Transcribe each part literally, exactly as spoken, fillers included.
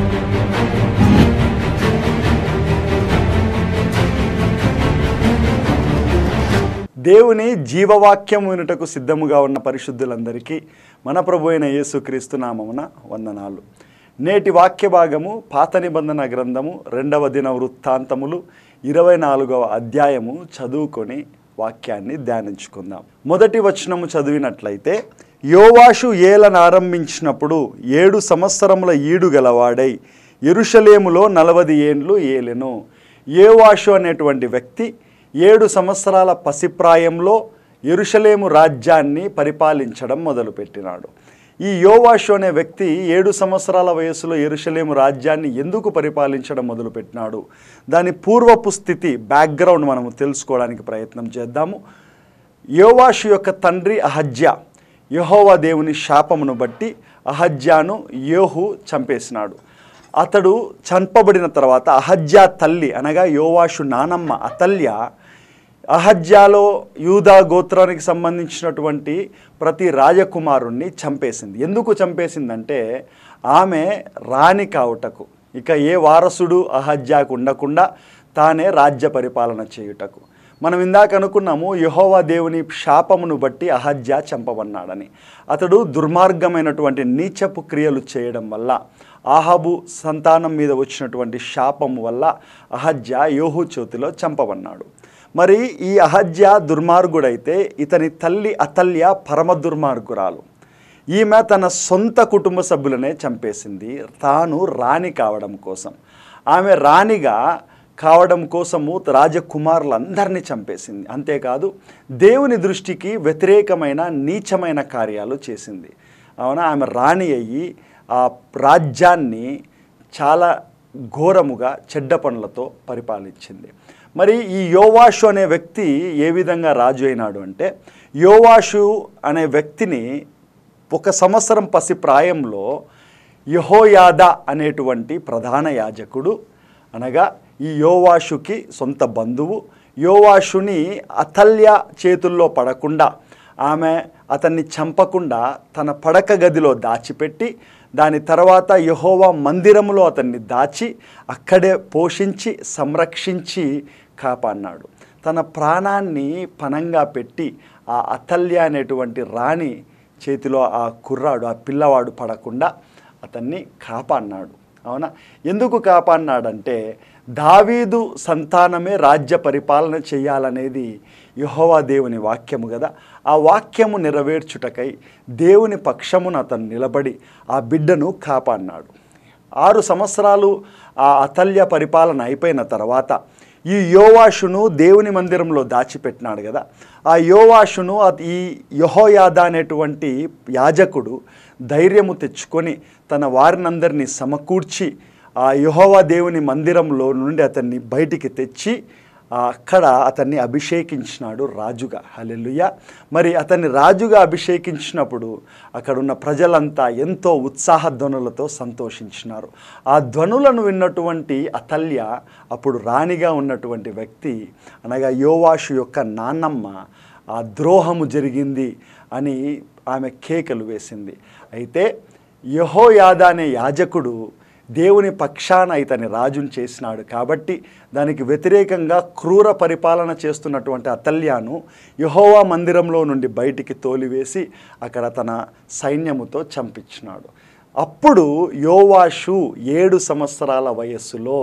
దేవుని జీవవాక్యం వినుటకు సిద్ధముగా ఉన్న పరిశుద్ధులందరికీ మన ప్రభు అయిన యేసుక్రీస్తు నామమున వందనాలు. నేటి వాక్య భాగము పాత నిబంధన గ్రంథము రెండవ దిన వృత్తాంతములు ఇరవై నాలుగవ అధ్యాయము చదువుకొని వాక్యాన్ని ధ్యానించుకుందాం. మొదటి వచనము చదివినట్లయితే, యోవాషు ఏలను ఆరంభించినప్పుడు ఏడు సంవత్సరముల ఈడు గలవాడై యెరూషలేములో నలవది ఏండ్లు ఏలెను. యోవాషు అనేటువంటి వ్యక్తి ఏడు సంవత్సరాల పసిప్రాయంలో యెరూషలేము రాజ్యాన్ని పరిపాలించడం మొదలుపెట్టినాడు. ఈ యోవాషు అనే వ్యక్తి ఏడు సంవత్సరాల వయసులో యెరూషలేము రాజ్యాన్ని ఎందుకు పరిపాలించడం మొదలుపెట్టినాడు, దాని పూర్వపు స్థితి బ్యాక్గ్రౌండ్ మనము తెలుసుకోవడానికి ప్రయత్నం చేద్దాము. యోవాషు యొక్క తండ్రి అహజ్యా యెహోవా దేవుని శాపమును బట్టి అహజ్యాను యేహు చంపేసినాడు. అతడు చంపబడిన తర్వాత అహజ్యా తల్లి అనగా యోవాషు నానమ్మ అతల్య అహజ్యాలో యూదా గోత్రానికి సంబంధించినటువంటి ప్రతి రాజకుమారుణ్ణి చంపేసింది. ఎందుకు చంపేసిందంటే ఆమె రాణి కావుటకు, ఇక ఏ వారసుడు అహజ్యాకు ఉండకుండా తానే రాజ్య పరిపాలన చేయుటకు. మనం ఇందాక అనుకున్నాము యెహోవా దేవుని శాపమును బట్టి అహజ్యా చంపబన్నాడని. అతడు దుర్మార్గమైనటువంటి నీచపు క్రియలు చేయడం వల్ల ఆహాబు సంతానం మీద వచ్చినటువంటి శాపము వల్ల అహజ్యా యోహు చేతిలో చంపబన్నాడు. మరి ఈ అహజ్యా దుర్మార్గుడైతే ఇతని తల్లి అతల్య పరమ దుర్మార్గురాలు. ఈమె తన సొంత కుటుంబ సభ్యులనే చంపేసింది తాను రాణి కావడం కోసం. ఆమె రాణిగా కావడం కోసము రాజకుమారులందరినీ చంపేసింది. అంతేకాదు దేవుని దృష్టికి వ్యతిరేకమైన నీచమైన కార్యాలు చేసింది. అవునా, ఆమె రాణి అయ్యి ఆ రాజ్యాన్ని చాలా ఘోరముగా చెడ్డ పనులతో పరిపాలించింది. మరి ఈ యోవాషు అనే వ్యక్తి ఏ విధంగా రాజు అయినాడు అంటే, యోవాషు అనే వ్యక్తిని ఒక సంవత్సరం పసి ప్రాయంలో యెహోయాదా అనేటువంటి ప్రధాన యాజకుడు, అనగా ఈ యోవాషుకి సొంత బంధువు, యోవాషుని అతల్య చేతుల్లో పడకుండా, ఆమె అతన్ని చంపకుండా తన పడక గదిలో దాచిపెట్టి, దాని తర్వాత యెహోవా మందిరములో అతన్ని దాచి అక్కడే పోషించి సంరక్షించి కాపాడినాడు. తన ప్రాణాన్ని పణంగా పెట్టి ఆ అతల్య అనేటువంటి రాణి చేతిలో ఆ కుర్రాడు, ఆ పిల్లవాడు పడకుండా అతన్ని కాపాడినాడు. అవునా, ఎందుకు కాపాడినాడంటే దావీదు సంతానమే రాజ్య పరిపాలన చేయాలనేది యెహోవా దేవుని వాక్యము కదా. ఆ వాక్యము నెరవేర్చుటకై దేవుని పక్షమును అతను నిలబడి ఆ బిడ్డను కాపాడినాడు. ఆరు సంవత్సరాలు ఆ అతల్య పరిపాలన అయిపోయిన తర్వాత ఈ యోవాషును దేవుని మందిరంలో దాచిపెట్టినాడు కదా. ఆ యోవాషును ఈ యెహోయాదా అనేటువంటి యాజకుడు ధైర్యము తెచ్చుకొని తన వారినందరినీ సమకూర్చి ఆ యెహోవా దేవుని మందిరంలో నుండి అతన్ని బయటికి తెచ్చి అక్కడ అతన్ని అభిషేకించినాడు రాజుగా. హల్లెలూయా. మరి అతన్ని రాజుగా అభిషేకించినప్పుడు అక్కడున్న ప్రజలంతా ఎంతో ఉత్సాహ ధ్వనులతో సంతోషించినారు. ఆ ధ్వనులను విన్నటువంటి అతల్య, అప్పుడు రాణిగా ఉన్నటువంటి వ్యక్తి అనగా యోవాషు యొక్క నాన్నమ్మ, ఆ ద్రోహము జరిగింది అని ఆమె కేకలు వేసింది. అయితే యెహోయాదా అనే యాజకుడు దేవుని పక్షాన ఇతని రాజును చేసినాడు కాబట్టి దానికి వ్యతిరేకంగా క్రూర పరిపాలన చేస్తున్నటువంటి అతల్యాను యెహోవా మందిరంలో నుండి బయటికి తోలివేసి అక్కడ తన సైన్యముతో చంపించినాడు. అప్పుడు యోవాషు ఏడు సంవత్సరాల వయస్సులో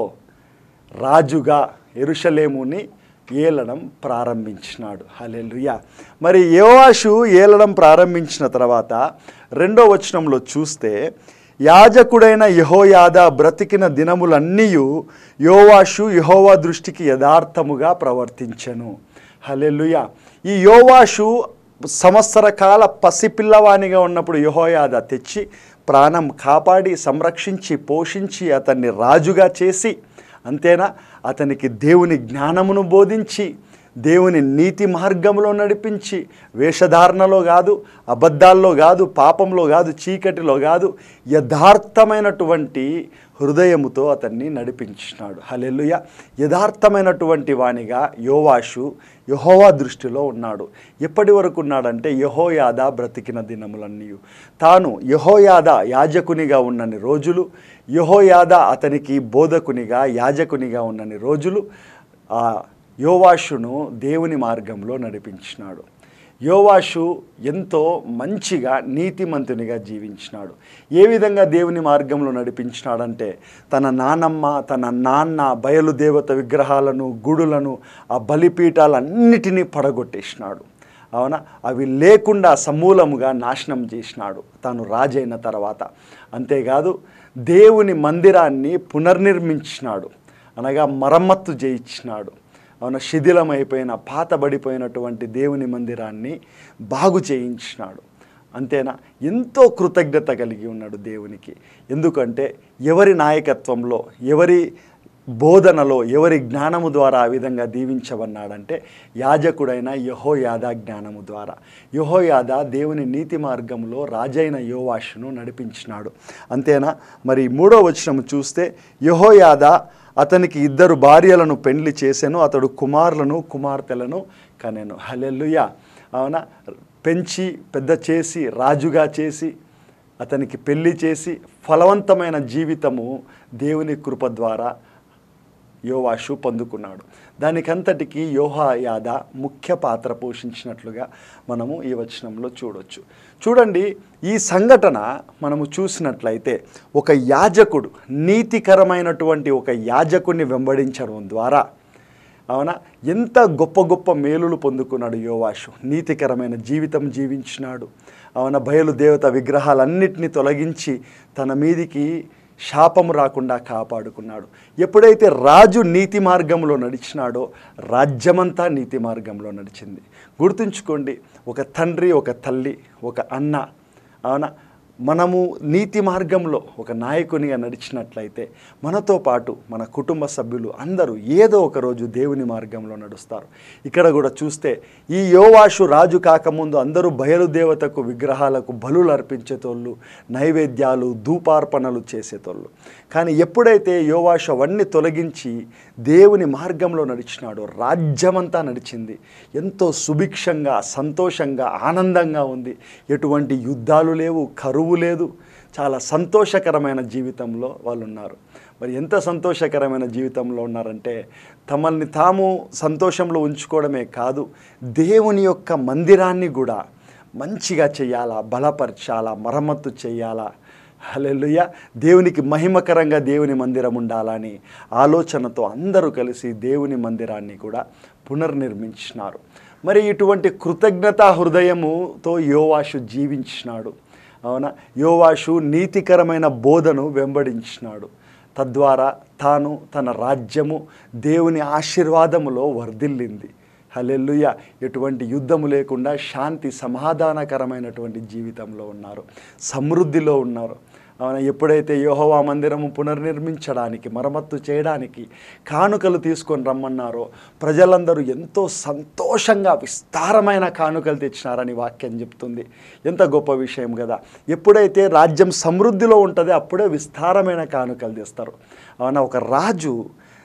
రాజుగా యెరూషలేముని ఏలడం ప్రారంభించినాడు. హల్లెలూయా. మరి యోవాషు ఏలడం ప్రారంభించిన తర్వాత రెండో వచనంలో చూస్తే, యాజకుడైన యెహోయాదా బ్రతికిన దినములన్నీయు యోవాషు యెహోవా దృష్టికి యథార్థముగా ప్రవర్తించెను. హల్లెలూయా. ఈ యోవాషు సంవత్సర కాల పసిపిల్లవానిగా ఉన్నప్పుడు యెహోయాదా తెచ్చి ప్రాణం కాపాడి సంరక్షించి పోషించి అతన్ని రాజుగా చేసి, అంతేనా, అతనికి దేవుని జ్ఞానమును బోధించి దేవుని నీతి మార్గంలో నడిపించి, వేషధారణలో కాదు, అబద్ధాల్లో కాదు, పాపంలో కాదు, చీకటిలో కాదు, యథార్థమైనటువంటి హృదయముతో అతన్ని నడిపించినాడు. హల్లెలూయా. యథార్థమైనటువంటి వానిగా యోవాషు యెహోవా దృష్టిలో ఉన్నాడు. ఎప్పటి వరకు ఉన్నాడంటే యెహోయాదా బ్రతికిన దినములన్నీ. తాను యెహోయాదా యాజకునిగా ఉన్నన్ని రోజులు, యెహోయాదా అతనికి బోధకునిగా యాజకునిగా ఉన్నన్ని రోజులు ఆ యోవాషును దేవుని మార్గంలో నడిపించినాడు. యోవాషు ఎంతో మంచిగా నీతిమంతునిగా జీవించినాడు. ఏ విధంగా దేవుని మార్గంలో నడిపించినాడంటే తన నానమ్మ, తన నాన్న బయలుదేవత విగ్రహాలను, గుడులను, ఆ బలిపీఠాలన్నిటినీ పడగొట్టేసినాడు. అవునా, అవి లేకుండా సమూలముగా నాశనం చేసినాడు తాను రాజైన తర్వాత. అంతేకాదు దేవుని మందిరాన్ని పునర్నిర్మించినాడు, అనగా మరమ్మత్తు చేయించినాడు. అవున, శిథిలమైపోయిన పాతబడిపోయినటువంటి దేవుని మందిరాన్ని బాగు చేయించినాడు. అంతేనా, ఎంతో కృతజ్ఞత కలిగి ఉన్నాడు దేవునికి. ఎందుకంటే ఎవరి నాయకత్వంలో, ఎవరి బోధనలో, ఎవరి జ్ఞానము ద్వారా ఆ విధంగా దీవించబన్నాడంటే యాజకుడైన యెహోయాదా జ్ఞానము ద్వారా. యెహోయాదా దేవుని నీతి మార్గంలో రాజైన యోవాషును నడిపించినాడు. అంతేనా. మరి మూడో వచనము చూస్తే యెహోయాదా అతనికి ఇద్దరు భార్యలను పెండ్లి చేసెను, అతడు కుమారులను కుమార్తెలను కనెను. హల్లెలూయా. అవునా, పెంచి పెద్ద చేసి రాజుగా చేసి అతనికి పెళ్లి చేసి ఫలవంతమైన జీవితము దేవుని కృప ద్వారా యోవాషు పొందుకున్నాడు. దానికంతటికి యెహోయాదా ముఖ్య పాత్ర పోషించినట్లుగా మనము ఈ వచనంలో చూడొచ్చు. చూడండి, ఈ సంఘటన మనము చూసినట్లయితే ఒక యాజకుడు నీతికరమైనటువంటి ఒక యాజకుడిని వెంబడించడం ద్వారా అవునా ఎంత గొప్ప గొప్ప మేలులు పొందుకున్నాడు యోవాషు. నీతికరమైన జీవితం జీవించినాడు. అవునా, బయలుదేవత విగ్రహాలన్నిటినీ తొలగించి తన మీదికి శాపము రాకుండా కాపాడుకున్నాడు. ఎప్పుడైతే రాజు నీతి మార్గంలో నడిచినాడో రాజ్యమంతా నీతి మార్గంలో నడిచింది. గుర్తుంచుకోండి, ఒక తండ్రి, ఒక తల్లి, ఒక అన్న, అవునా, మనము నీతి మార్గంలో ఒక నాయకునిగా నడిచినట్లయితే మనతో పాటు మన కుటుంబ సభ్యులు అందరూ ఏదో ఒక రోజు దేవుని మార్గంలో నడుస్తారు. ఇక్కడ కూడా చూస్తే ఈ యోవాషు రాజు కాకముందు అందరూ బయలుదేవతకు విగ్రహాలకు బలులు అర్పించేతోళ్ళు, నైవేద్యాలు ధూపార్పణలు చేసేతోళ్ళు. కానీ ఎప్పుడైతే యోవాషు అవన్నీ తొలగించి దేవుని మార్గంలో నడిచినాడో రాజ్యమంతా నడిచింది. ఎంతో సుభిక్షంగా, సంతోషంగా, ఆనందంగా ఉంది. ఎటువంటి యుద్ధాలు లేవు, కరువు లేదు. చాలా సంతోషకరమైన జీవితంలో వాళ్ళు ఉన్నారు. మరి ఎంత సంతోషకరమైన జీవితంలో ఉన్నారంటే తమల్ని తాము సంతోషంలో ఉంచుకోవడమే కాదు, దేవుని యొక్క మందిరాన్ని కూడా మంచిగా చేయాలా, బలపరచాలా, మరమ్మత్తు చేయాలా. హల్లెలూయా. దేవునికి మహిమకరంగా దేవుని మందిరం ఉండాలని ఆలోచనతో అందరూ కలిసి దేవుని మందిరాన్ని కూడా పునర్నిర్మించినారు. మరి ఇటువంటి కృతజ్ఞతా హృదయముతో యోవాషు జీవించినాడు. అవునా, యోవాషు నీతికరమైన బోధను వెంబడించినాడు. తద్వారా తాను, తన రాజ్యము దేవుని ఆశీర్వాదములో వర్ధిల్లింది. హల్లెలూయా. ఎటువంటి యుద్ధము లేకుండా శాంతి సమాధానకరమైనటువంటి జీవితంలో ఉన్నారు, సమృద్ధిలో ఉన్నారు. అవునా, ఎప్పుడైతే యెహోవా మందిరము పునర్నిర్మించడానికి, మరమ్మత్తు చేయడానికి కానుకలు తీసుకొని రమ్మన్నారో ప్రజలందరూ ఎంతో సంతోషంగా విస్తారమైన కానుకలు తెచ్చినారని వాక్యం చెప్తుంది. ఎంత గొప్ప విషయం కదా. ఎప్పుడైతే రాజ్యం సమృద్ధిలో ఉంటుందో అప్పుడే విస్తారమైన కానుకలు తెస్తారు. అవునా, ఒక రాజు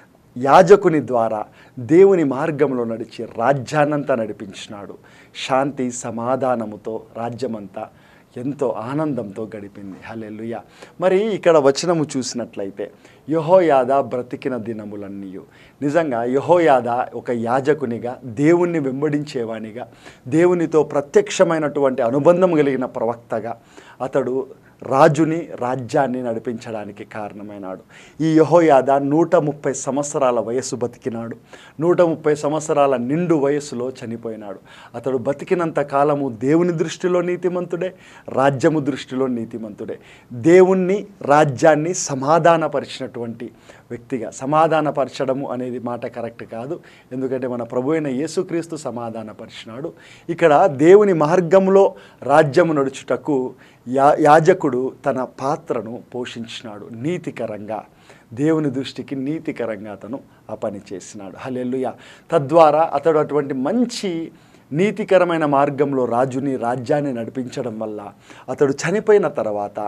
యాజకుని ద్వారా దేవుని మార్గంలో నడిచి రాజ్యాన్నంతా నడిపించినాడు. శాంతి సమాధానముతో రాజ్యమంతా ఎంతో ఆనందంతో గడిపింది. హల్లెలూయా. మరి ఇక్కడ వచనము చూసినట్లయితే యెహోయాదా బ్రతికిన దినములన్నీ. నిజంగా యెహోయాదా ఒక యాజకునిగా, దేవుణ్ణి వెంబడించేవానిగా, దేవునితో ప్రత్యక్షమైనటువంటి అనుబంధం కలిగిన ప్రవక్తగా అతడు రాజుని, రాజ్యాన్ని నడిపించడానికి కారణమైనాడు. ఈ యెహోయాదా నూట ముప్పై సంవత్సరాల వయస్సు బతికినాడు. నూట ముప్పై సంవత్సరాల నిండు వయస్సులో చనిపోయినాడు. అతడు బతికినంత కాలము దేవుని దృష్టిలో నీతిమంతుడే, రాజ్యము దృష్టిలో నీతిమంతుడే. దేవుణ్ణి, రాజ్యాన్ని సమాధానపరిచినటువంటి వ్యక్తిగా. సమాధానపరచడము అనేది మాట కరెక్ట్ కాదు, ఎందుకంటే మన ప్రభు అయిన యేసుక్రీస్తు సమాధానపరిచినాడు. ఇక్కడ దేవుని మార్గంలో రాజ్యము నడుచుటకు యా యాజకుడు తన పాత్రను పోషించినాడు. నీతికరంగా, దేవుని దృష్టికి నీతికరంగా అతను ఆ పని చేసినాడు. హల్లెలూయా. తద్వారా అతడు అటువంటి మంచి నీతికరమైన మార్గంలో రాజుని రాజ్యాన్ని నడిపించడం వల్ల అతడు చనిపోయిన తర్వాత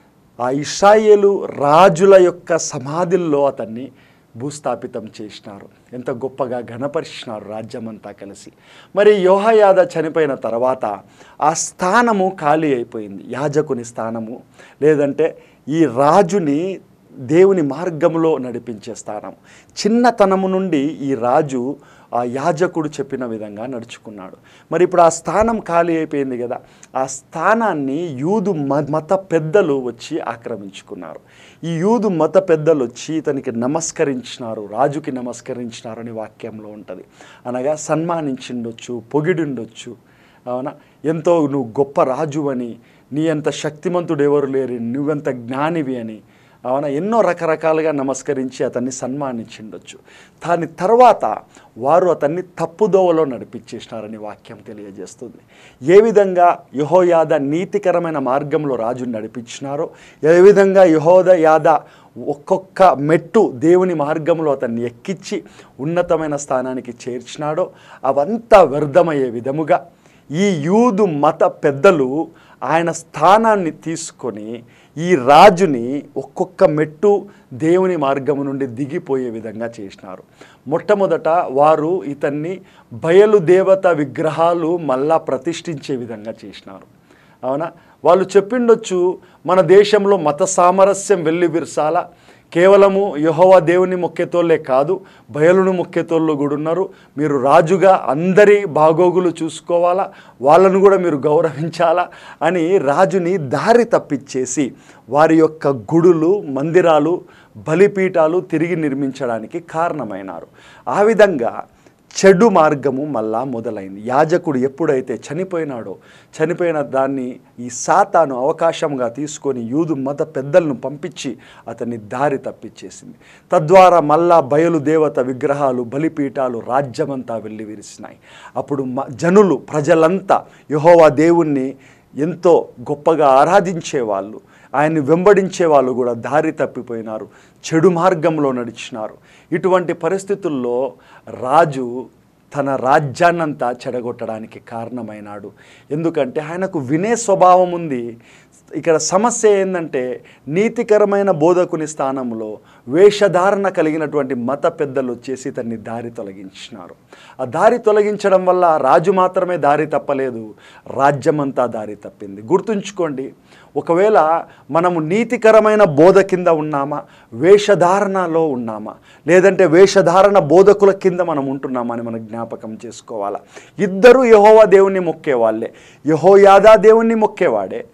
ఆ ఇశ్రాయేలు రాజుల యొక్క సమాధుల్లో అతన్ని భూస్థాపితం చేసినారు. ఎంత గొప్పగా ఘనపరిచినారు రాజ్యమంతా కలిసి. మరి యెహోయాద చనిపోయిన తర్వాత ఆ స్థానము ఖాళీ అయిపోయింది, యాజకుని స్థానము, లేదంటే ఈ రాజుని దేవుని మార్గంలో నడిపించే స్థానం. చిన్నతనము నుండి ఈ రాజు ఆ యాజకుడు చెప్పిన విధంగా నడుచుకున్నాడు. మరి ఇప్పుడు ఆ స్థానం ఖాళీ అయిపోయింది కదా, ఆ స్థానాన్ని యూదు మత పెద్దలు వచ్చి ఆక్రమించుకున్నారు. ఈ యూదు మత పెద్దలు వచ్చి ఇతనికి నమస్కరించినారు, రాజుకి నమస్కరించినారు అని వాక్యంలో ఉంటుంది. అనగా సన్మానించిండొచ్చు, పొగిడిండొచ్చు. అవునా, ఎంతో నువ్వు గొప్ప రాజు అని, నీ అంత శక్తిమంతుడు ఎవరు లేరు, నువ్వెంత జ్ఞానివి అని, అవునా, ఎన్నో రకరకాలుగా నమస్కరించి అతన్ని సన్మానించిండొచ్చు. దాని తర్వాత వారు అతన్ని తప్పుదోవలో నడిపించేసినారని వాక్యం తెలియజేస్తుంది. ఏ విధంగా యెహోయాద నీతికరమైన మార్గంలో రాజుని నడిపించినారో, ఏ విధంగా యెహోయాద ఒక్కొక్క మెట్టు దేవుని మార్గంలో అతన్ని ఎక్కించి ఉన్నతమైన స్థానానికి చేర్చినాడో అవంతా వ్యర్థమయ్యే విధముగా ఈ యూదు మత పెద్దలు ఆయన స్థానాన్ని తీసుకొని ఈ రాజుని ఒక్కొక్క మెట్టు దేవుని మార్గము నుండి దిగిపోయే విధంగా చేసినారు. మొట్టమొదట వారు ఇతన్ని బయలుదేవత విగ్రహాలు మళ్ళా ప్రతిష్ఠించే విధంగా చేసినారు. అవునా, వాళ్ళు చెప్పిండొచ్చు మన దేశంలో మత సామరస్యం వెళ్ళి విరసాల, కేవలము యెహోవా దేవుని మొక్కేతోళ్ళే కాదు, బయలును మొక్కేతోళ్ళు కూడా ఉన్నారు, మీరు రాజుగా అందరి బాగోగులు చూసుకోవాలా, వాళ్ళను కూడా మీరు గౌరవించాలా అని రాజుని దారి తప్పిచ్చేసి వారి యొక్క గుడులు, మందిరాలు, బలిపీఠాలు తిరిగి నిర్మించడానికి కారణమైనారు. ఆ విధంగా చెడు మార్గము మళ్ళా మొదలైంది. యాజకుడు ఎప్పుడైతే చనిపోయినాడో, చనిపోయిన దాన్ని ఈ సాతాను అవకాశంగా తీసుకొని యూదు మత పెద్దలను పంపించి అతన్ని దారి తప్పించేసింది. తద్వారా మళ్ళా బయలుదేవత విగ్రహాలు, బలిపీఠాలు రాజ్యమంతా వెళ్ళి విరిసినాయి. అప్పుడు జనులు, ప్రజలంతా యెహోవా దేవుణ్ణి ఎంతో గొప్పగా ఆరాధించేవాళ్ళు, ఆయన్ని వెంబడించే వాళ్ళు కూడా దారి తప్పిపోయినారు, చెడు మార్గంలో నడిచినారు. ఇటువంటి పరిస్థితుల్లో రాజు తన రాజ్యాన్నంతా చెడగొట్టడానికి కారణమైనాడు. ఎందుకంటే ఆయనకు వినే స్వభావం ఉంది. ఇక్కడ సమస్య ఏంటంటే నీతికరమైన బోధకుని స్థానంలో వేషధారణ కలిగినటువంటి మత పెద్దలు వచ్చేసి తన్ని దారి తొలగించినారు. ఆ దారి తొలగించడం వల్ల రాజు మాత్రమే దారి తప్పలేదు, రాజ్యమంతా దారి తప్పింది. గుర్తుంచుకోండి, ఒకవేళ మనము నీతికరమైన బోధ కింద ఉన్నామా, వేషధారణలో ఉన్నామా, లేదంటే వేషధారణ బోధకుల కింద మనం ఉంటున్నామా అని మనం జ్ఞాపకం చేసుకోవాలా. ఇద్దరు యెహోవా దేవుణ్ణి మొక్కేవాళ్ళే, యెహోయాదా దేవుణ్ణి మొక్కేవాడే,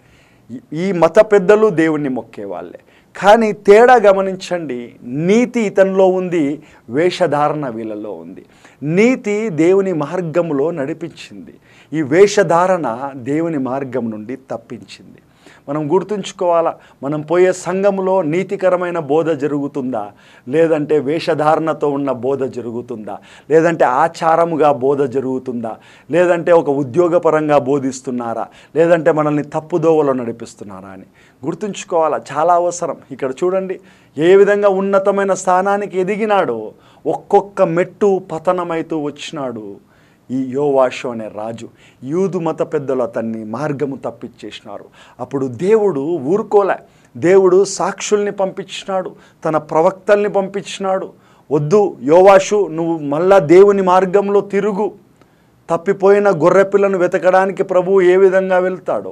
ఈ మత పెద్దలు దేవుణ్ణి మొక్కేవాళ్ళే. కానీ తేడా గమనించండి, నీతి ఇతనిలో ఉంది, వేషధారణ వీళ్ళలో ఉంది. నీతి దేవుని మార్గంలో నడిపించింది, ఈ వేషధారణ దేవుని మార్గం నుండి తప్పించింది. మనం గుర్తుంచుకోవాలా, మనం పోయే సంఘంలో నీతికరమైన బోధ జరుగుతుందా, లేదంటే వేషధారణతో ఉన్న బోధ జరుగుతుందా, లేదంటే ఆచారముగా బోధ జరుగుతుందా, లేదంటే ఒక ఉద్యోగపరంగా బోధిస్తున్నారా, లేదంటే మనల్ని తప్పుదోవలో నడిపిస్తున్నారా అని గుర్తుంచుకోవాలా, చాలా అవసరం. ఇక్కడ చూడండి, ఏ విధంగా ఉన్నతమైన స్థానానికి ఎదిగినాడో ఒక్కొక్క మెట్టు పతనమైతూ వచ్చినాడు ఈ యోవాషు అనే రాజు. యూదు మత పెద్దలు అతన్ని మార్గము తప్పించేసినారు. అప్పుడు దేవుడు ఊరుకోలే, దేవుడు సాక్షుల్ని పంపించినాడు, తన ప్రవక్తల్ని పంపించినాడు. వద్దు యోవాషు, నువ్వు మళ్ళా దేవుని మార్గంలో తిరుగు, తప్పిపోయిన గొర్రెపిల్లను వెతకడానికి ప్రభువు ఏ విధంగా వెళ్తాడో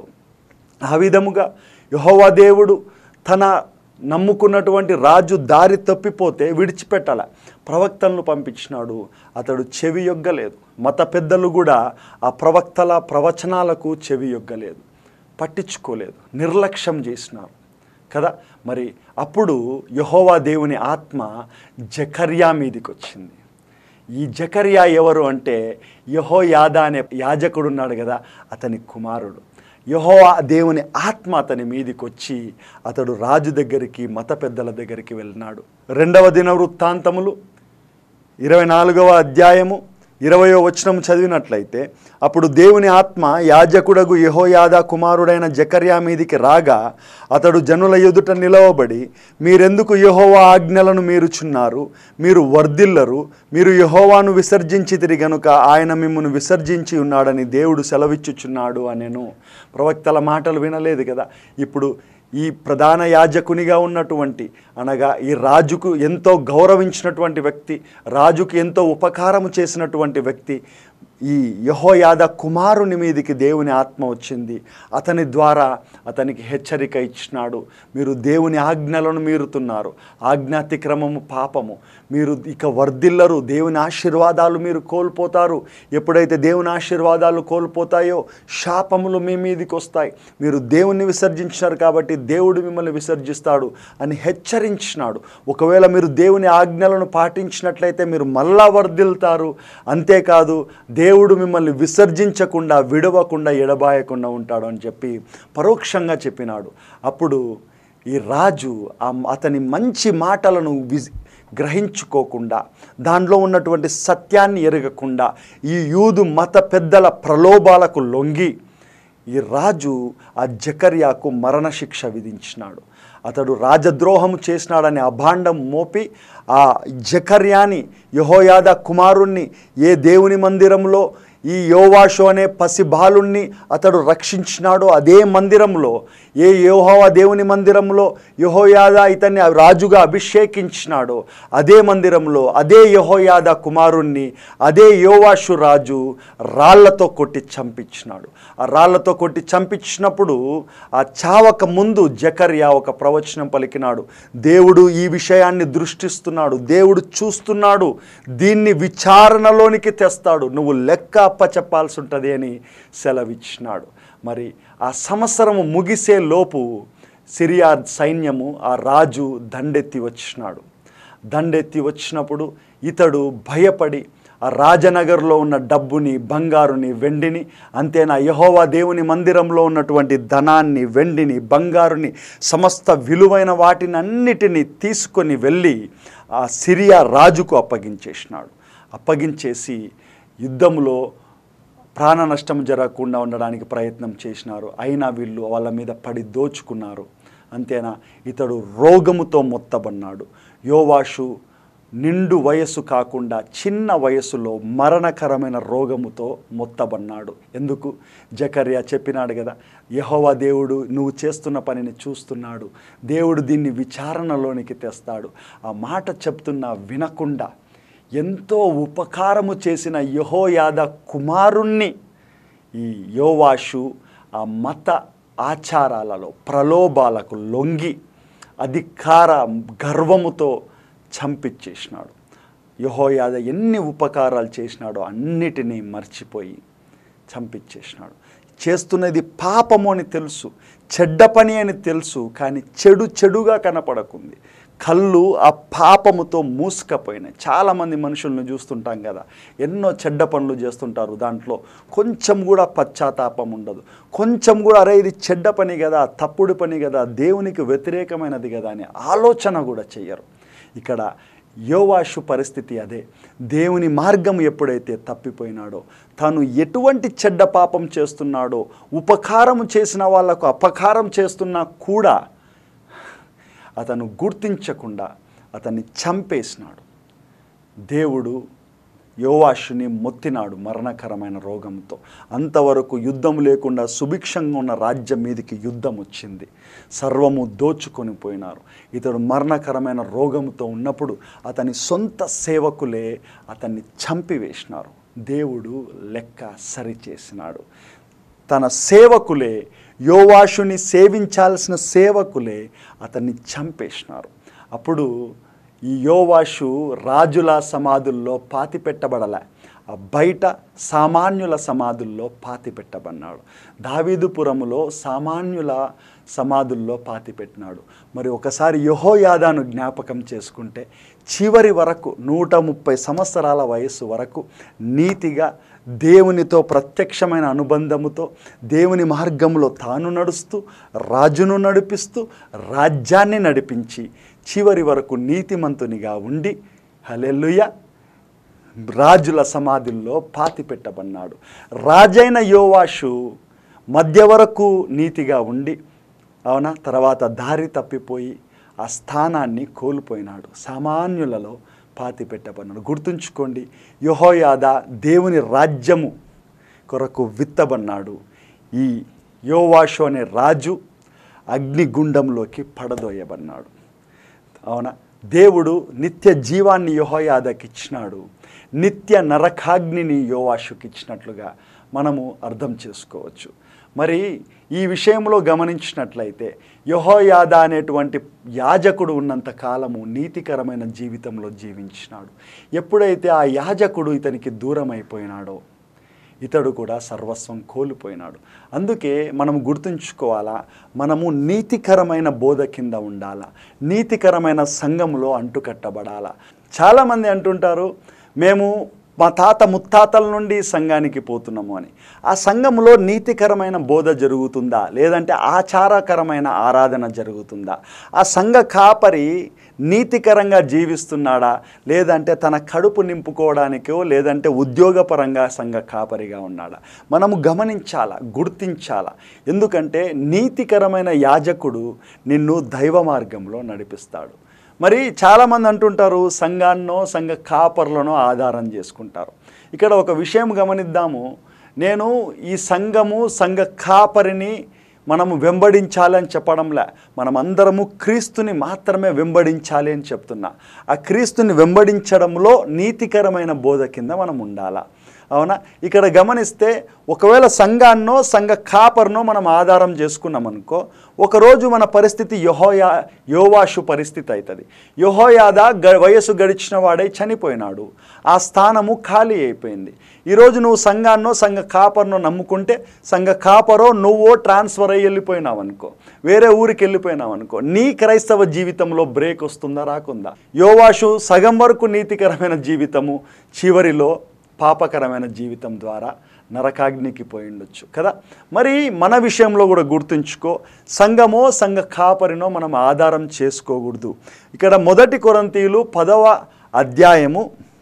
ఆ విధముగా యెహోవా దేవుడు తన నమ్ముకున్నటువంటి రాజు దారి తప్పిపోతే విడిచిపెట్టాల, ప్రవక్తలను పంపించినాడు. అతడు చెవి యొగ్గలేదు. మత పెద్దలు కూడా ఆ ప్రవక్తల ప్రవచనాలకు చెవి యొగ్గలేదు, పట్టించుకోలేదు, నిర్లక్ష్యం చేసినారు కదా. మరి అప్పుడు యెహోవా దేవుని ఆత్మ జకర్యా మీదికి వచ్చింది. ఈ జకర్యా ఎవరు అంటే యెహోయాదా అనే యాజకుడు ఉన్నాడు కదా, అతని కుమారుడు. యెహోవా దేవుని ఆత్మ అతని మీదికి వచ్చి అతడు రాజు దగ్గరికి మత పెద్దల దగ్గరికి వెళ్ళినాడు. రెండవ దినవృత్తాంతములు ఇరవై నాలుగవ అధ్యాయము ఇరవయో వచనం చదివినట్లయితే, అప్పుడు దేవుని ఆత్మ యాజకుడగు యెహోయాదా కుమారుడైన జకర్యా మీదికి రాగా అతడు జనుల ఎదుట నిలవబడి, మీరెందుకు యెహోవా ఆజ్ఞలను మీరుచున్నారు? మీరు వర్ధిల్లరు, మీరు యెహోవాను విసర్జించితిరి గనుక ఆయన మిమ్మును విసర్జించి ఉన్నాడని దేవుడు సెలవిచ్చుచున్నాడు అనెను. ప్రవక్తల మాటలు వినలేదు కదా. ఇప్పుడు ఈ ప్రధాన యాజకునిగా ఉన్నటువంటి, అనగా ఈ రాజుకు ఎంతో గౌరవించినటువంటి వ్యక్తి, రాజుకు ఎంతో ఉపకారము చేసినటువంటి వ్యక్తి, ఈ యెహోయాదా కుమారుని మీదికి దేవుని ఆత్మ వచ్చింది. అతని ద్వారా అతనికి హెచ్చరిక ఇచ్చినాడు. మీరు దేవుని ఆజ్ఞలను మీరుతున్నారు, ఆజ్ఞాతిక్రమము పాపము, మీరు ఇక వర్ధిల్లరు, దేవుని ఆశీర్వాదాలు మీరు కోల్పోతారు. ఎప్పుడైతే దేవుని ఆశీర్వాదాలు కోల్పోతాయో శాపములు మీ మీదికి వస్తాయి. మీరు దేవుణ్ణి విసర్జించినారు కాబట్టి దేవుడు మిమ్మల్ని విసర్జిస్తాడు అని హెచ్చరించినాడు. ఒకవేళ మీరు దేవుని ఆజ్ఞలను పాటించినట్లయితే మీరు మళ్ళా వర్ధిల్తారు. అంతేకాదు, దేవుడు మిమ్మల్ని విసర్జించకుండా, విడవకుండా, ఎడబాయకుండా ఉంటాడు అని చెప్పి పరోక్షంగా చెప్పినాడు. అప్పుడు ఈ రాజు అతని మంచి మాటలను విజ్ గ్రహించుకోకుండా, దానిలో ఉన్నటువంటి సత్యాన్ని ఎరగకుండా, ఈ యూదు మత పెద్దల ప్రలోభాలకు లొంగి ఈ రాజు ఆ జకర్యాకు మరణశిక్ష విధించినాడు. అతడు రాజద్రోహము చేసినాడని అభాండం మోపి ఆ జకర్యాని, యెహోయాదా కుమారుణ్ణి, ఏ దేవుని మందిరంలో ఈ యోవాషు అనే పసి బాలుణ్ణి అతడు రక్షించినాడో అదే మందిరంలో, ఏ యెహోవా దేవుని మందిరంలో యెహోయాదా ఇతన్ని రాజుగా అభిషేకించినాడో అదే మందిరంలో అదే యెహోయాదా కుమారుణ్ణి అదే యోవాషు రాజు రాళ్లతో కొట్టి చంపించినాడు. ఆ రాళ్లతో కొట్టి చంపించినప్పుడు ఆ చావక ముందు జకర్యా ఒక ప్రవచనం పలికినాడు. దేవుడు ఈ విషయాన్ని దృష్టిస్తున్నాడు, దేవుడు చూస్తున్నాడు, దీన్ని విచారణలోనికి తెస్తాడు, నువ్వు లెక్క అప్ప చెప్పాల్సి ఉంటుంది అని సెలవిచ్చినాడు. మరి ఆ సంవత్సరము ముగిసే లోపు సిరియా సైన్యము, ఆ రాజు దండెత్తి వచ్చినాడు. దండెత్తి వచ్చినప్పుడు ఇతడు భయపడి ఆ రాజనగర్లో ఉన్న డబ్బుని, బంగారుని, వెండిని, అంతేనా యెహోవా దేవుని మందిరంలో ఉన్నటువంటి ధనాన్ని, వెండిని, బంగారుని, సమస్త విలువైన వాటిని అన్నిటినీ తీసుకొని వెళ్ళి ఆ సిరియా రాజుకు అప్పగించేసినాడు. అప్పగించేసి యుద్ధంలో ప్రాణ నష్టం జరగకుండా ఉండడానికి ప్రయత్నం చేసినారు. అయినా వీళ్ళు వాళ్ళ మీద పడి దోచుకున్నారు. అంతేనా, ఇతడు రోగముతో మొత్తబన్నాడు. యోవాషు నిండు వయస్సు కాకుండా చిన్న వయస్సులో మరణకరమైన రోగముతో మొత్తబన్నాడు. ఎందుకు? జకర్యా చెప్పినాడు కదా, యెహోవా దేవుడు నువ్వు చేస్తున్న పనిని చూస్తున్నాడు, దేవుడు దీన్ని విచారణలోనికి తెస్తాడు. ఆ మాట చెప్తున్నా వినకుండా ఎంతో ఉపకారము చేసిన యెహోయాదా కుమారుణ్ణి ఈ యోవాషు ఆ మత ఆచారాలలో, ప్రలోభాలకు లొంగి అధికార గర్వముతో చంపించేసినాడు. యెహోయాదా ఎన్ని ఉపకారాలు చేసినాడో అన్నిటినీ మర్చిపోయి చంపించేసినాడు. చేస్తున్నది పాపము అని తెలుసు, చెడ్డ పని అని తెలుసు, కానీ చెడు చెడుగా కనపడకుంది. కళ్ళు ఆ పాపముతో మూసుకపోయినాయి. చాలామంది మనుషులను చూస్తుంటాం కదా, ఎన్నో చెడ్డ పనులు చేస్తుంటారు, దాంట్లో కొంచెం కూడా పశ్చాత్తాపం ఉండదు, కొంచెం కూడా అరే ఇది చెడ్డ పని కదా, తప్పుడు పని కదా, దేవునికి వ్యతిరేకమైనది కదా అని ఆలోచన కూడా చెయ్యరు. ఇక్కడ యోవాషు పరిస్థితి అదే. దేవుని మార్గం ఎప్పుడైతే తప్పిపోయినాడో, తాను ఎటువంటి చెడ్డ పాపం చేస్తున్నాడో, ఉపకారం చేసిన వాళ్లకు అపకారం చేస్తున్నా కూడా అతను గుర్తించకుండా అతన్ని చంపేసినాడు. దేవుడు యోవాషుని మొత్తినాడు మరణకరమైన రోగంతో. అంతవరకు యుద్ధం లేకుండా సుభిక్షంగా ఉన్న రాజ్యం మీదకి యుద్ధం వచ్చింది, సర్వము దోచుకొని పోయినారు. ఇతడు మరణకరమైన రోగంతో ఉన్నప్పుడు అతని సొంత సేవకులే అతన్ని చంపివేసినారు. దేవుడు లెక్క సరిచేసినాడు. తన సేవకులే, యోవాషుని సేవించాల్సిన సేవకులే అతన్ని చంపేసినారు. అప్పుడు ఈ యోవాషు రాజుల సమాధుల్లో పాతి పెట్టబడలే, బయట సామాన్యుల సమాధుల్లో పాతి పెట్టబడినాడు. దావీదుపురములో సామాన్యుల సమాధుల్లో పాతి పెట్టినాడు. మరి ఒకసారి యెహోయాదాను జ్ఞాపకం చేసుకుంటే చివరి వరకు నూట ముప్పై సంవత్సరాల వయస్సు వరకు నీతిగా దేవునితో ప్రత్యక్షమైన అనుబంధముతో దేవుని మార్గంలో తాను నడుస్తూ రాజును నడిపిస్తూ రాజ్యాన్ని నడిపించి చివరి వరకు నీతిమంతునిగా ఉండి హల్లెలూయా రాజుల సమాధుల్లో పాతి పెట్టబడినాడు. రాజైన యోవాషు మధ్య వరకు నీతిగా ఉండి అవునా తర్వాత దారి తప్పిపోయి ఆ స్థానాన్ని కోల్పోయినాడు, సామాన్యులలో పాతి పెట్టబడినాడు. గుర్తుంచుకోండి, యెహోయాదా దేవుని రాజ్యము కొరకు విత్తబడినాడు. ఈ యోవాషు అనే రాజు అగ్నిగుండంలోకి పడదోయబడినాడు. అవునా దేవుడు నిత్య జీవాన్ని యెహోయాదాకి ఇచ్చినాడు, నిత్య నరకాగ్నిని యోవాషుకి ఇచ్చినట్లుగా మనము అర్థం చేసుకోవచ్చు. మరి ఈ విషయంలో గమనించినట్లయితే యెహోయాదా అనేటువంటి యాజకుడు ఉన్నంత కాలము నీతికరమైన జీవితంలో జీవించినాడు. ఎప్పుడైతే ఆ యాజకుడు ఇతనికి దూరం అయిపోయినాడో ఇతడు కూడా సర్వస్వం కోల్పోయినాడు. అందుకే మనం గుర్తుంచుకోవాలా, మనము నీతికరమైన బోధ కింద ఉండాలా, నీతికరమైన సంఘంలో అంటుకట్టబడాలా. చాలామంది అంటుంటారు మేము మా తాత ముత్తాతల నుండి సంఘానికి పోతున్నాము అని. ఆ సంఘంలో నీతికరమైన బోధ జరుగుతుందా, లేదంటే ఆచారకరమైన ఆరాధన జరుగుతుందా? ఆ సంఘ కాపరి నీతికరంగా జీవిస్తున్నాడా, లేదంటే తన కడుపు నింపుకోవడానికో లేదంటే ఉద్యోగపరంగా సంఘ కాపరిగా ఉన్నాడా? మనము గమనించాలా, గుర్తించాలా. ఎందుకంటే నీతికరమైన యాజకుడు నిన్ను దైవ మార్గంలో నడిపిస్తాడు. మరి చాలామంది అంటుంటారు సంఘాన్నో సంఘ కాపర్లనో ఆధారం చేసుకుంటారు. ఇక్కడ ఒక విషయం గమనిద్దాము, నేను ఈ సంఘము సంఘ కాపరిని మనము వెంబడించాలి అని చెప్పడంలే, మనం అందరము క్రీస్తుని మాత్రమే వెంబడించాలి అని చెప్తున్నా. ఆ క్రీస్తుని వెంబడించడంలో నీతికరమైన బోధ కింద మనం ఉండాలా. అవునా ఇక్కడ గమనిస్తే ఒకవేళ సంఘాన్నో సంఘ కాపర్నో మనం ఆధారం చేసుకున్నాం అనుకో, ఒకరోజు మన పరిస్థితి యెహోయా యోవాషు పరిస్థితి అవుతుంది. యెహోయాదా గ వయసు గడిచిన వాడై చనిపోయినాడు, ఆ స్థానము ఖాళీ అయిపోయింది. ఈరోజు నువ్వు సంఘాన్నో సంఘ కాపర్నో నమ్ముకుంటే సంఘ కాపరో నువ్వో ట్రాన్స్ఫర్ అయ్యి వెళ్ళిపోయినావు అనుకో, వేరే ఊరికి వెళ్ళిపోయినావు అనుకో, నీ క్రైస్తవ జీవితంలో బ్రేక్ వస్తుందా రాకుందా? యోవాషు సగం వరకు నీతికరమైన జీవితము చివరిలో పాపకరమైన జీవితం ద్వారా నరకాగ్నికి పోయి ఉండొచ్చు కదా. మరి మన విషయంలో కూడా గుర్తుంచుకో, సంఘమో సంఘ కాపరినో మనం ఆధారం చేసుకోకూడదు. ఇక్కడ మొదటి కొరింథీయులు పదవ అధ్యాయము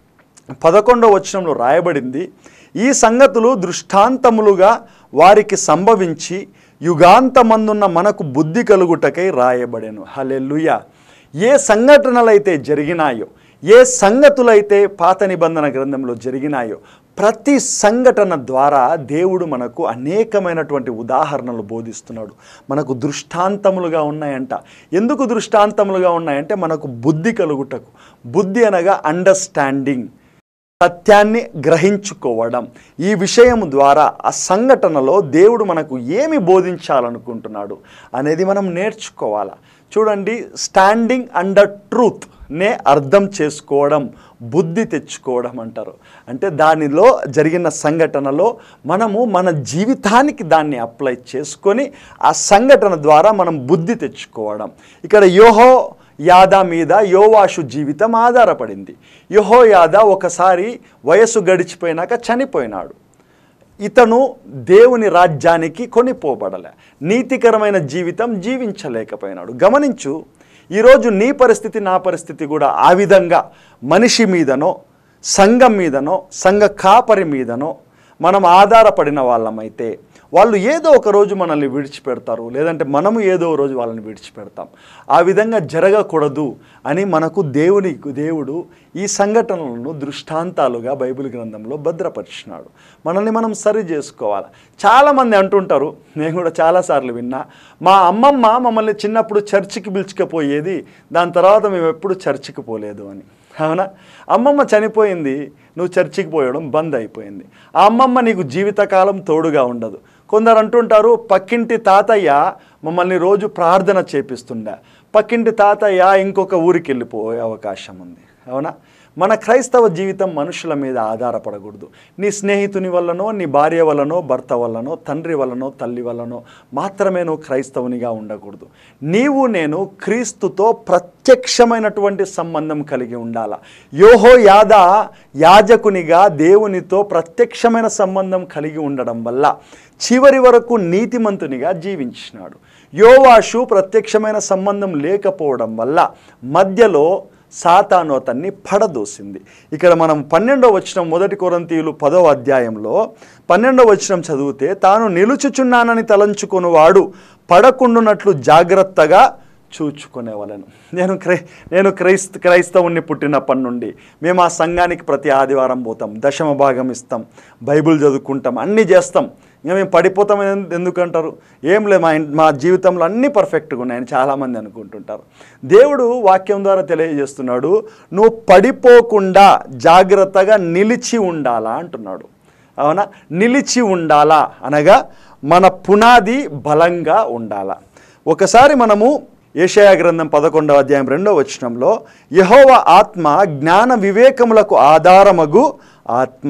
పదకొండవ వచనంలో రాయబడింది, ఈ సంగతులు దృష్టాంతములుగా వారికి సంభవించి యుగాంతమందున్న మనకు బుద్ధి కలుగుటకై రాయబడెను. హల్లెలూయా. ఏ సంఘటనలైతే జరిగినాయో, ఏ సంగతులైతే పాత నిబంధన గ్రంథంలో జరిగినాయో ప్రతి సంఘటన ద్వారా దేవుడు మనకు అనేకమైనటువంటి ఉదాహరణలు బోధిస్తున్నాడు, మనకు దృష్టాంతములుగా ఉన్నాయంట. ఎందుకు దృష్టాంతములుగా ఉన్నాయంటే మనకు బుద్ధి కలుగుటకు. బుద్ధి అనగా అండర్స్టాండింగ్, సత్యాన్ని గ్రహించుకోవడం. ఈ విషయం ద్వారా ఆ సంఘటనలో దేవుడు మనకు ఏమి బోధించాలనుకుంటున్నాడు అనేది మనం నేర్చుకోవాలి. చూడండి, స్టాండింగ్ అండర్ ట్రూత్ నే అర్థం చేసుకోవడం, బుద్ధి తెచ్చుకోవడం అంటారు. అంటే దానిలో జరిగిన సంఘటనలో మనము మన జీవితానికి దాన్ని అప్లై చేసుకొని ఆ సంఘటన ద్వారా మనం బుద్ధి తెచ్చుకోవడం. ఇక్కడ యోహో యాదా మీద యోవాషు జీవితం ఆధారపడింది. యెహోయాదా ఒకసారి వయస్సు గడిచిపోయినాక చనిపోయినాడు. ఇతను దేవుని రాజ్యానికి కొనిపోబడలే, నీతికరమైన జీవితం జీవించలేకపోయినాడు. గమనించు, ఈరోజు నీ పరిస్థితి నా పరిస్థితి కూడా ఆ విధంగా మనిషి మీదనో సంఘం మీదనో సంఘ కాపరి మీదనో మనం ఆధారపడిన వాళ్ళమైతే వాళ్ళు ఏదో ఒక రోజు మనల్ని విడిచిపెడతారు, లేదంటే మనము ఏదో రోజు వాళ్ళని విడిచిపెడతాం. ఆ విధంగా జరగకూడదు అని మనకు దేవుని దేవుడు ఈ సంఘటనలను దృష్టాంతాలుగా బైబిల్ గ్రంథంలో భద్రపరిచినాడు. మనల్ని మనం సరి చేసుకోవాలి. చాలామంది అంటుంటారు, నేను కూడా చాలాసార్లు విన్నా, మా అమ్మమ్మ మమ్మల్ని చిన్నప్పుడు చర్చికి పిలుచుకుపోయేది, దాని తర్వాత మేము ఎప్పుడు చర్చికి పోలేదు అని. అవునా? అమ్మమ్మ చనిపోయింది, నువ్వు చర్చికి పోయడం బంద్ అయిపోయింది. ఆ అమ్మమ్మ నీకు జీవితకాలం తోడుగా ఉండదు. కొందరు అంటుంటారు, పక్కింటి తాతయ్య మమ్మల్ని రోజు ప్రార్థన చేపిస్తుండే, పక్కింటి తాతయ్య ఇంకొక ఊరికి వెళ్ళిపోయే అవకాశం ఉంది. అవునా? మన క్రైస్తవ జీవితం మనుషుల మీద ఆధారపడకూడదు. నీ స్నేహితుని వల్లనో, నీ భార్య వల్లనో, భర్త వల్లనో, తండ్రి వల్లనో, తల్లి వల్లనో మాత్రమే నువ్వు క్రైస్తవునిగా ఉండకూడదు. నీవు నేను క్రీస్తుతో ప్రత్యక్షమైనటువంటి సంబంధం కలిగి ఉండాలి. యెహోయాదా యాజకునిగా దేవునితో ప్రత్యక్షమైన సంబంధం కలిగి ఉండడం వల్ల చివరి వరకు నీతిమంతునిగా జీవించినాడు. యోవాషు ప్రత్యక్షమైన సంబంధం లేకపోవడం వల్ల మధ్యలో సాతాను అతన్ని పడదోసింది. ఇక్కడ మనం పన్నెండవ వచనం, మొదటి కొరింథీయులు పదవ అధ్యాయంలో పన్నెండవ వచనం చదివితే, తాను నిలుచుచున్నానని తలంచుకొనువాడు పడకుండునట్లు జాగ్రత్తగా చూచుకునేవాళ్ళను. నేను క్రై నేను క్రైస్త క్రైస్తవుని పుట్టినప్పటి నుండి మేము ఆ సంఘానికి ప్రతి ఆదివారం పోతాం, దశమ భాగం ఇస్తాం, బైబిల్ చదువుకుంటాం, అన్నీ చేస్తాం. ఇంకా మేము పడిపోతాం ఎందుకంటారు? ఏం లేదు, మా మా జీవితంలో అన్నీ పర్ఫెక్ట్గా ఉన్నాయని చాలామంది అనుకుంటుంటారు. దేవుడు వాక్యం ద్వారా తెలియజేస్తున్నాడు, నువ్వు పడిపోకుండా జాగ్రత్తగా నిలిచి ఉండాలా అంటున్నాడు. అవునా? నిలిచి ఉండాలా అనగా మన పునాది బలంగా ఉండాలా. ఒకసారి మనము యెషయా గ్రంథం పదకొండవ అధ్యాయం రెండవ వచనంలో, యెహోవా ఆత్మ జ్ఞాన వివేకములకు ఆధారమగు ఆత్మ,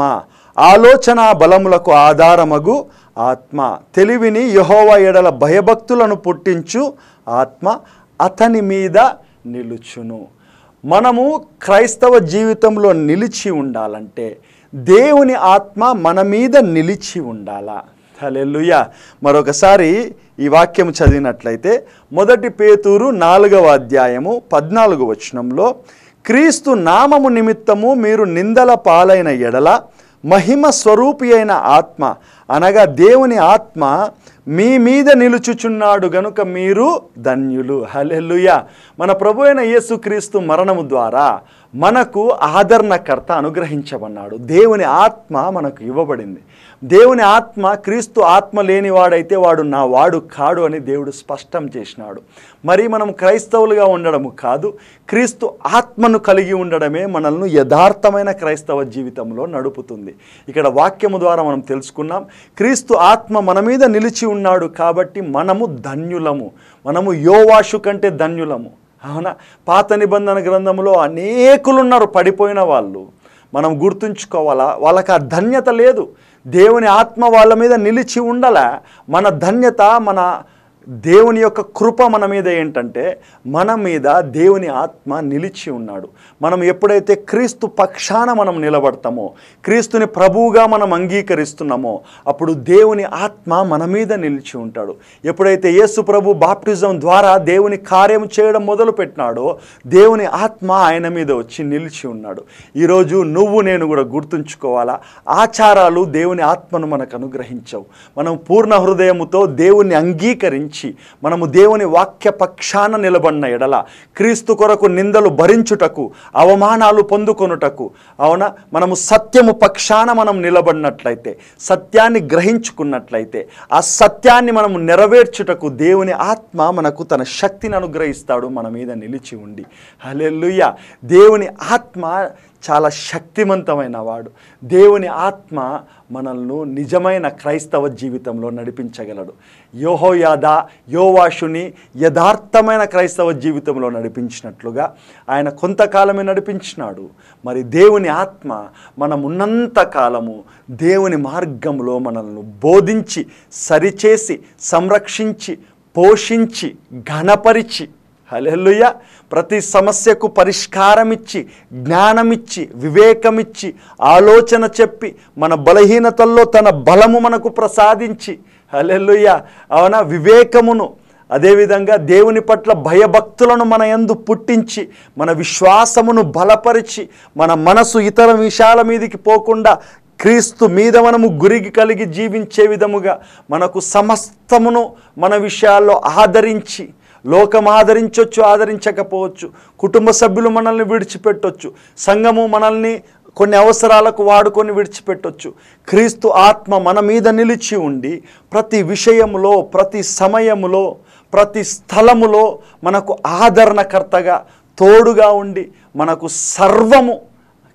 ఆలోచన బలములకు ఆధారమగు ఆత్మ, తెలివిని యెహోవా ఎడల భయభక్తులను పుట్టించు ఆత్మ అతని మీద నిలుచును. మనము క్రైస్తవ జీవితంలో నిలిచి ఉండాలంటే దేవుని ఆత్మ మన మీద నిలిచి ఉండాలా. హల్లెలూయా. మరొకసారి ఈ వాక్యం చదివినట్లయితే మొదటి పేతురు నాలుగవ అధ్యాయము పద్నాలుగు వచనంలో, క్రీస్తు నామము నిమిత్తము మీరు నిందల పాలైన ఎడల మహిమ స్వరూపి అయిన ఆత్మ అనగా దేవుని ఆత్మ మీ మీద నిలుచుచున్నాడు గనుక మీరు ధన్యులు. హల్లెలూయా. మన ప్రభు అయిన యేసుక్రీస్తు మరణము ద్వారా మనకు ఆదరణకర్త అనుగ్రహించబన్నాడు. దేవుని ఆత్మ మనకు ఇవ్వబడింది. దేవుని ఆత్మ, క్రీస్తు ఆత్మ లేనివాడైతే వాడు నా వాడు కాడు అని దేవుడు స్పష్టం చేసినాడు. మరి మనం క్రైస్తవులుగా ఉండడము కాదు, క్రీస్తు ఆత్మను కలిగి ఉండడమే మనల్ని యథార్థమైన క్రైస్తవ జీవితంలో నడుపుతుంది. ఇక్కడ వాక్యము ద్వారా మనం తెలుసుకున్నాం, క్రీస్తు ఆత్మ మన మీద నిలిచి ఉన్నాడు కాబట్టి మనము ధన్యులము, మనము యోవాషు కంటే ధన్యులము. అవునా? పాత నిబంధన గ్రంథంలో అనేకులు ఉన్నారు పడిపోయిన వాళ్ళు. మనం గుర్తుంచుకోవాలా, వాళ్ళకి ఆ ధన్యత లేదు. దేవుని ఆత్మ వాళ్ళ మీద నిలిచి ఉండాలా. మన ధన్యత, మన దేవుని యొక్క కృప మన మీద ఏంటంటే మన మీద దేవుని ఆత్మ నిలిచి ఉన్నాడు. మనం ఎప్పుడైతే క్రీస్తు పక్షాన మనం నిలబడతామో, క్రీస్తుని ప్రభువుగా మనం అంగీకరిస్తున్నామో, అప్పుడు దేవుని ఆత్మ మన మీద నిలిచి ఉంటాడు. ఎప్పుడైతే యేసు ప్రభు బాప్టిజం ద్వారా దేవుని కార్యం చేయడం మొదలు పెట్టినాడో దేవుని ఆత్మ ఆయన మీద వచ్చి నిలిచి ఉన్నాడు. ఈరోజు నువ్వు నేను కూడా గుర్తుంచుకోవాలా, ఆచారాలు దేవుని ఆత్మను మనకు అనుగ్రహించవు. మనం పూర్ణ హృదయముతో దేవుని అంగీకరించి మనము దేవుని వాక్య పక్షాన నిలబడిన ఎడల, క్రీస్తు కొరకు నిందలు భరించుటకు, అవమానాలు పొందుకొనుటకు, అవునా, మనము సత్యము పక్షాన మనం నిలబడినట్లయితే, సత్యాన్ని గ్రహించుకున్నట్లయితే, ఆ సత్యాన్ని మనము నెరవేర్చుటకు దేవుని ఆత్మ మనకు తన శక్తిని అనుగ్రహిస్తాడు మన మీద నిలిచి ఉండి. హల్లెలూయా. దేవుని ఆత్మ చాలా శక్తివంతమైన వాడు. దేవుని ఆత్మ మనల్ని నిజమైన క్రైస్తవ జీవితంలో నడిపించగలడు. యెహోయాదా యోవాషుని యథార్థమైన క్రైస్తవ జీవితంలో నడిపించినట్లుగా ఆయన కొంతకాలమే నడిపించినాడు. మరి దేవుని ఆత్మ మనం ఉన్నంత కాలము దేవుని మార్గంలో మనల్ని బోధించి, సరిచేసి, సంరక్షించి, పోషించి, ఘనపరిచి, హల్లెలూయా, ప్రతి సమస్యకు పరిష్కారం ఇచ్చి, జ్ఞానమిచ్చి, వివేకమిచ్చి, ఆలోచన చెప్పి, మన బలహీనతల్లో తన బలము మనకు ప్రసాదించి, హల్లెలూయా, అవునా, వివేకమును, అదేవిధంగా దేవుని పట్ల భయభక్తులను మన యందు పుట్టించి, మన విశ్వాసమును బలపరిచి, మన మనసు ఇతర విషయాల మీదకి పోకుండా క్రీస్తు మీద మనము గురికి కలిగి జీవించే విధముగా మనకు సమస్తమును మన విషయాల్లో ఆదరించి, లోకం ఆదరించవచ్చు, ఆదరించకపోవచ్చు, కుటుంబ సభ్యులు మనల్ని విడిచిపెట్టవచ్చు, సంఘము మనల్ని కొన్ని అవసరాలకు వాడుకొని విడిచిపెట్టవచ్చు. క్రీస్తు ఆత్మ మన మీద నిలిచి ఉండి ప్రతి విషయములో, ప్రతి సమయములో, ప్రతి స్థలములో మనకు ఆదరణకర్తగా తోడుగా ఉండి మనకు సర్వము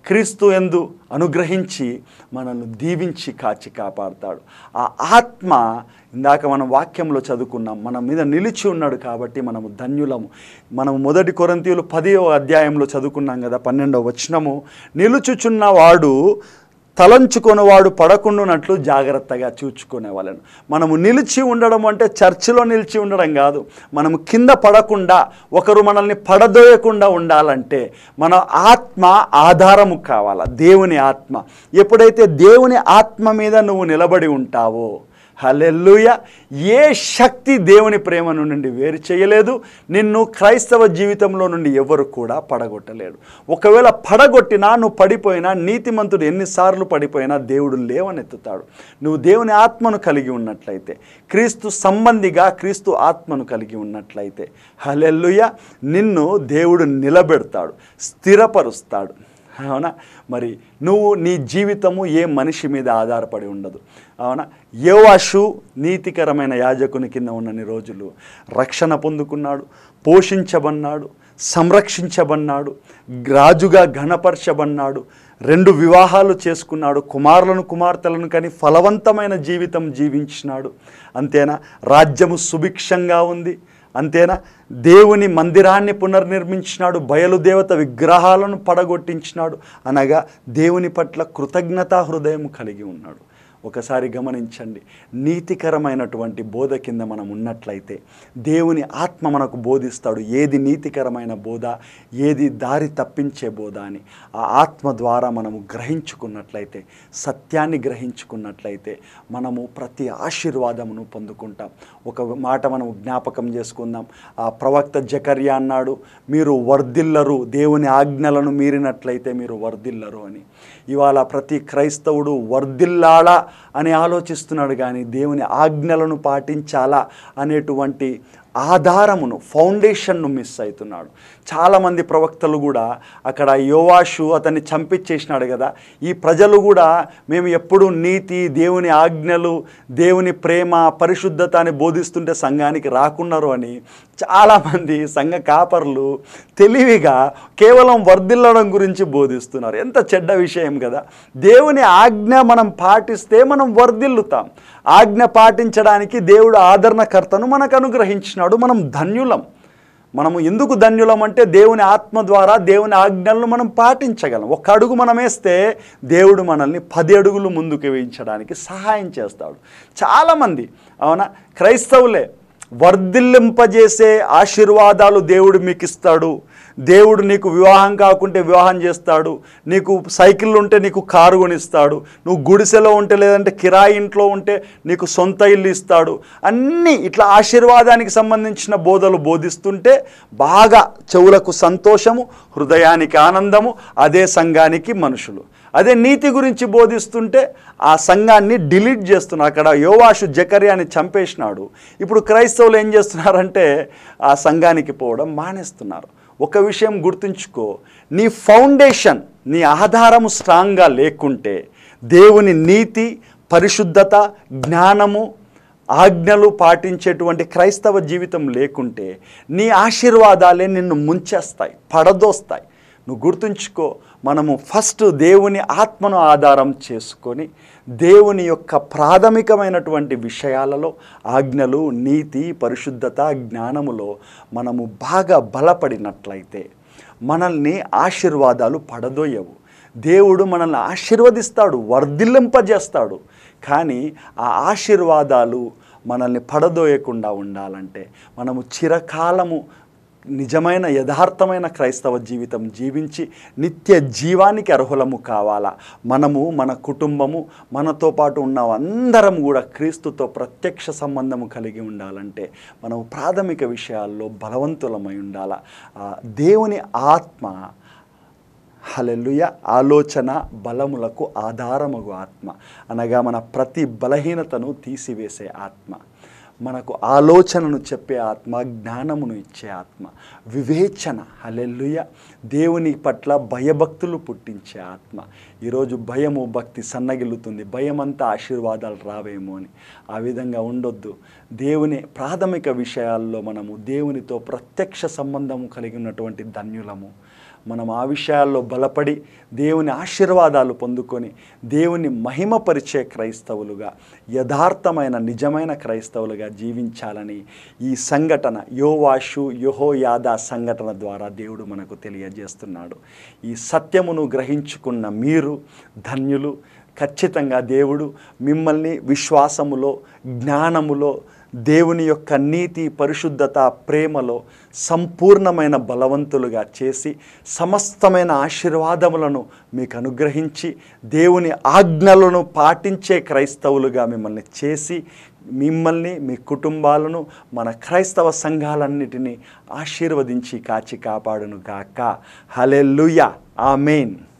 క్రీస్తు యందు అనుగ్రహించి మనల్ని దీవించి కాచి కాపాడుతాడు. ఆ ఆత్మ ఇందాక మనం వాక్యంలో చదువుకున్నాం, మన మీద నిలిచి ఉన్నాడు కాబట్టి మనము ధన్యులము. మనం మొదటి కొరింథీయులు పదో అధ్యాయంలో చదువుకున్నాం కదా, పన్నెండవ వచనము, నిలుచుచున్న వాడు తలంచుకొనివాడు పడకుండానట్లు జాగ్రత్తగా చూచుకునే వాళ్ళను. మనము నిలిచి ఉండడం అంటే చర్చిలో నిలిచి ఉండడం కాదు. మనము కింద పడకుండా, ఒకరు మనల్ని పడదోయకుండా ఉండాలంటే మన ఆత్మ ఆధారము కావాలా, దేవుని ఆత్మ. ఎప్పుడైతే దేవుని ఆత్మ మీద నువ్వు నిలబడి ఉంటావో, హల్లెలూయా, ఏ శక్తి దేవుని ప్రేమ నుండి వేరు చేయలేదు. నిన్ను క్రైస్తవ జీవితంలో నుండి ఎవరు కూడా పడగొట్టలేడు. ఒకవేళ పడగొట్టినా, నువ్వు పడిపోయినా, నీతిమంతుడు ఎన్నిసార్లు పడిపోయినా దేవుడు లేవనెత్తుతాడు. నువ్వు దేవుని ఆత్మను కలిగి ఉన్నట్లయితే, క్రీస్తు సంబంధిగా క్రీస్తు ఆత్మను కలిగి ఉన్నట్లయితే, హల్లెలూయా, నిన్ను దేవుడు నిలబెడతాడు, స్థిరపరుస్తాడు. అవునా? మరి నువ్వు నీ జీవితము ఏ మనిషి మీద ఆధారపడి ఉండదు. అవునా? యోవాషు నీతికరమైన యాజకుని కింద ఉన్నన్ని రోజులు రక్షణ పొందుకున్నాడు, పోషించబన్నాడు, సంరక్షించబన్నాడు, రాజుగా ఘనపరచబన్నాడు, రెండు వివాహాలు చేసుకున్నాడు, కుమారులను కుమార్తెలను కానీ ఫలవంతమైన జీవితం జీవించినాడు. అంతేనా? రాజ్యము సుభిక్షంగా ఉంది. అంతేనా? దేవుని మందిరాన్ని పునర్నిర్మించినాడు, బయలుదేవత విగ్రహాలను పడగొట్టించినాడు. అనగా దేవుని పట్ల కృతజ్ఞతా హృదయం కలిగి ఉన్నాడు. ఒకసారి గమనించండి, నీతికరమైనటువంటి బోధ కింద మనం ఉన్నట్లయితే దేవుని ఆత్మ మనకు బోధిస్తాడు ఏది నీతికరమైన బోధ, ఏది దారి తప్పించే బోధ అని. ఆ ఆత్మ ద్వారా మనము గ్రహించుకున్నట్లయితే, సత్యాన్ని గ్రహించుకున్నట్లయితే మనము ప్రతి ఆశీర్వాదమును పొందుకుంటాం. ఒక మాట మనం జ్ఞాపకం చేసుకుందాం. ఆ ప్రవక్త జకర్యా అన్నాడు, మీరు వర్ధిల్లరు, దేవుని ఆజ్ఞలను మీరినట్లయితే మీరు వర్ధిల్లరు అని. ఇవాళ ప్రతి క్రైస్తవుడు వర్ధిల్లాలా అని ఆలోచిస్తున్నాడు, కానీ దేవుని ఆజ్ఞలను పాటించాలా అనేటువంటి ఆధారమును, ఫౌండేషన్ను మిస్ అవుతున్నాడు. చాలామంది ప్రవక్తలు కూడా, అక్కడ యోవాషు అతన్ని చంపించేసినాడు కదా, ఈ ప్రజలు కూడా మేము ఎప్పుడు నీతి, దేవుని ఆజ్ఞలు, దేవుని ప్రేమ, పరిశుద్ధత అని బోధిస్తుంటే సంఘానికి రాకున్నారు అని చాలామంది సంఘ కాపర్లు తెలివిగా కేవలం వర్ధిల్లడం గురించి బోధిస్తున్నారు. ఎంత చెడ్డ విషయం కదా. దేవుని ఆజ్ఞ మనం పాటిస్తే మనం వర్ధిల్లుతాం. ఆజ్ఞ పాటించడానికి దేవుడు ఆదరణకర్తను మనకు అనుగ్రహించినాడు. మనం ధన్యులం. మనము ఎందుకు ధన్యులం అంటే దేవుని ఆత్మ ద్వారా దేవుని ఆజ్ఞలను మనం పాటించగలం. ఒక అడుగు మనం వేస్తే దేవుడు మనల్ని పది అడుగులు ముందుకు వేయించడానికి సహాయం చేస్తాడు. చాలామంది, అవునా, క్రైస్తవులే వర్ధిల్లింపజేసే ఆశీర్వాదాలు దేవుడు మీకు ఇస్తాడు. దేవుడు నీకు వివాహం కాకుంటే వివాహం చేస్తాడు, నీకు సైకిల్ ఉంటే నీకు కారు కొనిస్తాడు, నువ్వు గుడిసెలో ఉంటే లేదంటే కిరాయి ఇంట్లో ఉంటే నీకు సొంత ఇల్లు ఇస్తాడు. అన్నీ ఇట్లా ఆశీర్వాదానికి సంబంధించిన బోధలు బోధిస్తుంటే బాగా చెవులకు సంతోషము, హృదయానికి ఆనందము, అదే సంఘానికి మనుషులు. అదే నీతి గురించి బోధిస్తుంటే ఆ సంఘాన్ని డిలీట్ చేస్తున్నారు. అక్కడ యోవాషు జకర్యాని చంపేసినాడు. ఇప్పుడు క్రైస్తవులు ఏం చేస్తున్నారంటే ఆ సంఘానికి పోవడం మానేస్తున్నారు. ఒక విషయం గుర్తుంచుకో, నీ ఫౌండేషన్, నీ ఆధారము స్ట్రాంగ్గా లేకుంటే, దేవుని నీతి, పరిశుద్ధత, జ్ఞానము, ఆజ్ఞలు పాటించేటువంటి క్రైస్తవ జీవితం లేకుంటే నీ ఆశీర్వాదాలే నిన్ను ముంచేస్తాయి, పడదోస్తాయి. నువ్వు గుర్తుంచుకో, మనము ఫస్ట్ దేవుని ఆత్మను ఆధారం చేసుకొని దేవుని యొక్క ప్రాథమికమైనటువంటి విషయాలలో, ఆజ్ఞలు, నీతి, పరిశుద్ధత, జ్ఞానములో మనము బాగా బలపడినట్లయితే మనల్ని ఆశీర్వాదాలు పడదోయవు. దేవుడు మనల్ని ఆశీర్వదిస్తాడు, వర్ధిల్లింపజేస్తాడు. కానీ ఆ ఆశీర్వాదాలు మనల్ని పడదోయకుండా ఉండాలంటే మనము చిరకాలము నిజమైన యథార్థమైన క్రైస్తవ జీవితం జీవించి నిత్య జీవానికి అర్హులము కావాలా. మనము, మన కుటుంబము, మనతో పాటు ఉన్న అందరం కూడా క్రీస్తుతో ప్రత్యక్ష సంబంధము కలిగి ఉండాలంటే మనము ప్రాథమిక విషయాల్లో బలవంతులమై ఉండాలా. దేవుని ఆత్మ, హల్లెలూయా, ఆలోచన బలములకు ఆధారమగు ఆత్మ, అనగా మన ప్రతి బలహీనతను తీసివేసే ఆత్మ, మనకు ఆలోచనను చెప్పే ఆత్మ, జ్ఞానమును ఇచ్చే ఆత్మ, వివేచన, హల్లెలూయా, దేవుని పట్ల భయభక్తులు పుట్టించే ఆత్మ. ఈరోజు భయము, భక్తి సన్నగిల్లుతుంది. భయమంతా ఆశీర్వాదాలు రావేమో అని. ఆ విధంగా ఉండొద్దు. దేవుని ప్రాథమిక విషయాల్లో మనము దేవునితో ప్రత్యక్ష సంబంధము కలిగి ఉన్నటువంటి ధన్యులము. మనం ఆ విషయాల్లో బలపడి దేవుని ఆశీర్వాదాలు పొందుకొని దేవుని మహిమపరిచే క్రైస్తవులుగా, యథార్థమైన నిజమైన క్రైస్తవులుగా జీవించాలని ఈ సంఘటన యోవాషు యెహోయాదా సంఘటన ద్వారా దేవుడు మనకు తెలియజేస్తున్నాడు. ఈ సత్యమును గ్రహించుకున్న మీరు ధన్యులు. ఖచ్చితంగా దేవుడు మిమ్మల్ని విశ్వాసములో, జ్ఞానములో, దేవుని యొక్క నీతి, పరిశుద్ధత, ప్రేమలో సంపూర్ణమైన బలవంతులుగా చేసి సమస్తమైన ఆశీర్వాదములను మీకు అనుగ్రహించి దేవుని ఆజ్ఞలను పాటించే క్రైస్తవులుగా మిమ్మల్ని చేసి మిమ్మల్ని, మీ కుటుంబాలను, మన క్రైస్తవ సంఘాలన్నిటినీ ఆశీర్వదించి కాచి కాపాడును గాక. హల్లెలూయా. ఆమేన్.